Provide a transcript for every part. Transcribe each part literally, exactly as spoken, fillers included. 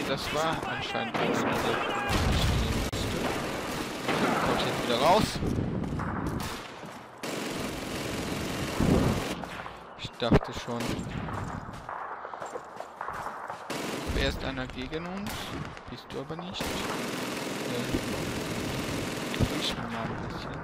das war anscheinend eine dieser kommt jetzt wieder raus. Ich dachte schon. Wer ist einer gegen uns? Bist du aber nicht. Ich schon mal ein bisschen.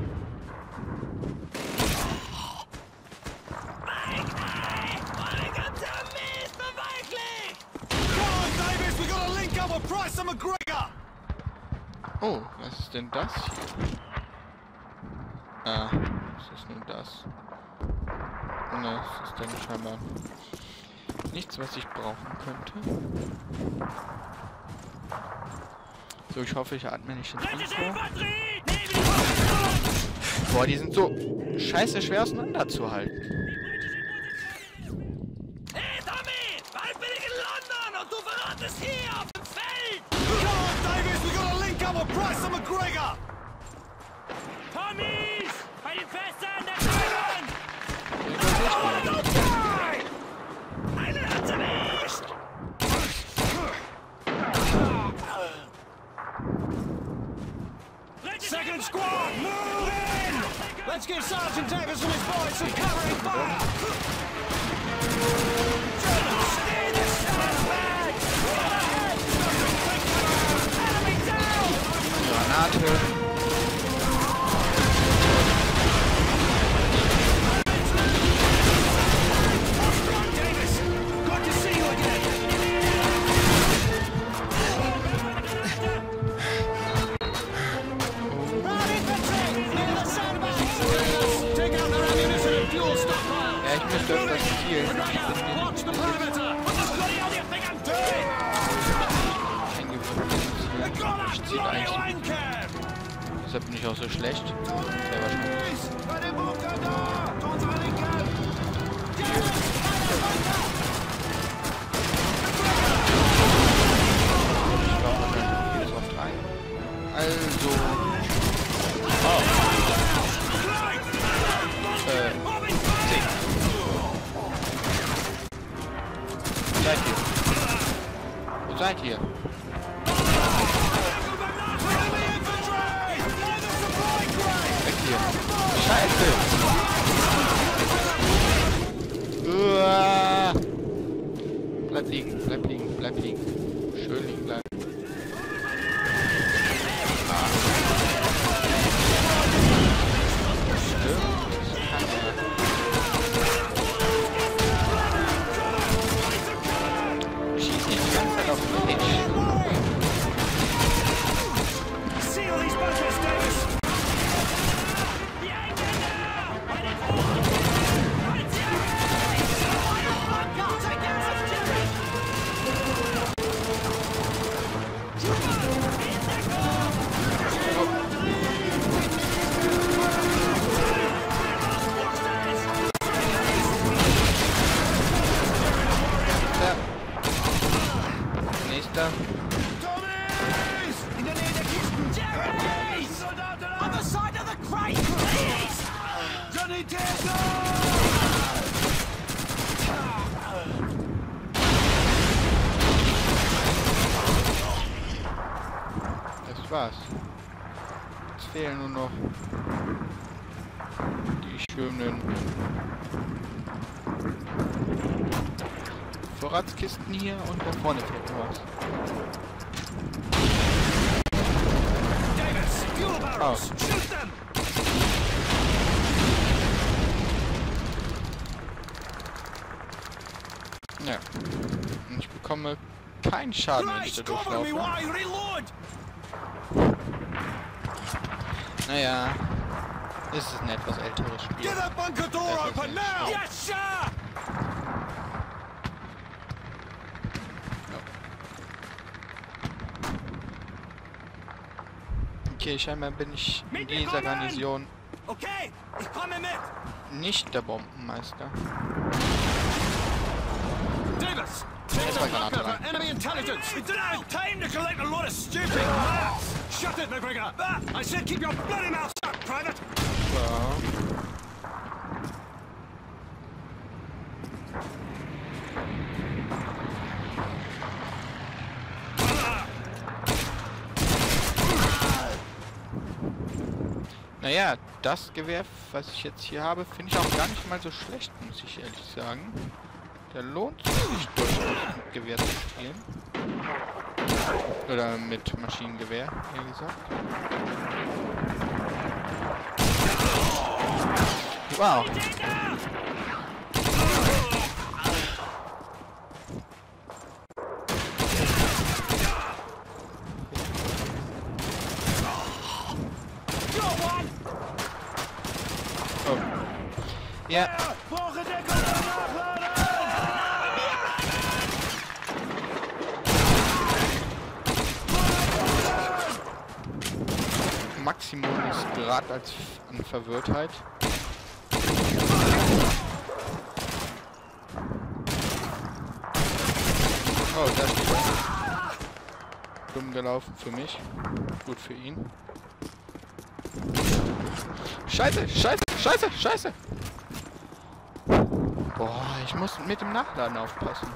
Oh, was ist denn das hier? Ah, was ist nun das? Na, das ist dann scheinbar nichts, was ich brauchen könnte. So, ich hoffe, ich atme nicht ins Mikro. Boah, die sind so scheiße schwer auseinanderzuhalten. Hey, Tommy! Bald bin ich in London und du verratest hier auf dem Feld! Price and McGregor! Tommys! Bei den Fässern der Scheiben! Eine hat's erwischt! Second squad, move in! Let's give Sergeant Davis and his boys some covering fire! Germans, steer the sandbag! Enemy down! Granate. Ja, ich müsste öfters zielen. Ich ziele eigentlich. Deshalb bin ich auch so schlecht. Sehr wahrscheinlich. Ich war wahrscheinlich vieles auf drei. Also. Oh. Äh. zehn. Wo seid ihr? Wo seid ihr? Weg hier. Scheiße! Uah. Bleib liegen, bleib liegen, bleib liegen. Schön liegen bleiben. Ah. Schieß nicht die ganze Zeit auf mich. Seal these bunkers, Davis! Nächster. Tommies! In der Nähe der Kisten! Jerry's! On the side of the crate! Please! Johnny Taylor! Das war's. Jetzt fehlen nur noch die schönen Vorratskisten hier und da vorne fehlt noch was. Davis! Fuel barrels! Oh. Shoot them! Ja. Und ich bekomme keinen Schaden, wenn ich da Christ, cover me durchlaufe. while I reload! Naja. Es ist ein etwas älteres Spiel. Get that bunker door Das ist open nicht now! schlimm. Yes, sir! Okay, scheinbar bin ich in dieser Garnison Okay, ich komme mit! nicht der Bombenmeister. Davis! Jetzt war Granate rein. Enemy intelligence! We don't have time to collect a lot of stupid maths! Shut it, McGregor! I said keep your bloody mouth shut, Private! So. Naja, das Gewehr, was ich jetzt hier habe, finde ich auch gar nicht mal so schlecht, muss ich ehrlich sagen. Der lohnt sich durchaus mit Gewehr zu spielen. Oder mit Maschinengewehr, wie gesagt. Wow. Oh. Ja. Maximum ist gerade als an Verwirrtheit. Oh, das ist dumm gelaufen für mich. Gut für ihn. Scheiße, scheiße, scheiße, scheiße! Boah, ich muss mit dem Nachladen aufpassen.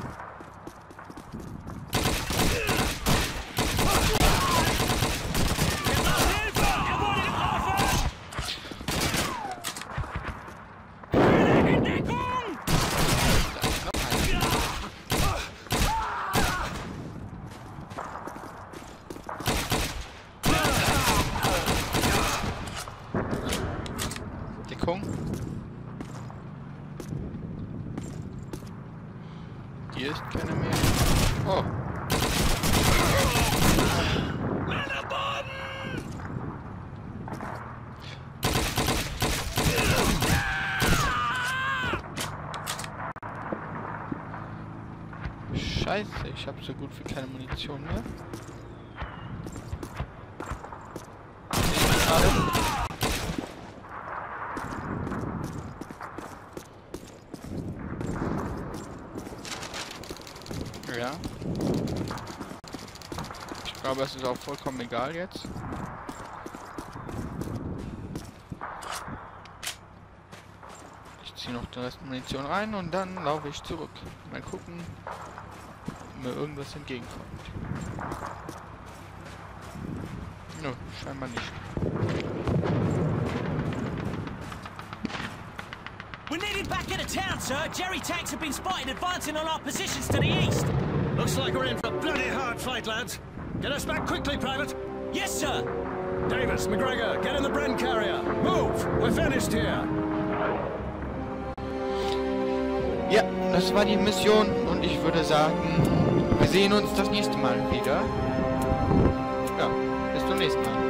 Hier ist keine mehr. Oh. Scheiße, ich habe so gut wie keine Munition mehr. Ja. Ich glaube, es ist auch vollkommen egal jetzt. Ich ziehe noch den Rest Munition rein und dann laufe ich zurück. Mal gucken, ob mir irgendwas entgegenkommt. Nö, scheinbar nicht. We're nearly back in the town, sir. Jerry tanks have been spotted advancing on our positions to the east. Looks like we're in for a bloody hard fight, lads. Get us back quickly, Private. Yes, sir. Davis, McGregor, get in the Bren carrier. Move! We're finished here. Ja, das war die Mission und ich würde sagen, wir sehen uns das nächste Mal wieder. Ja, bis zum nächsten Mal.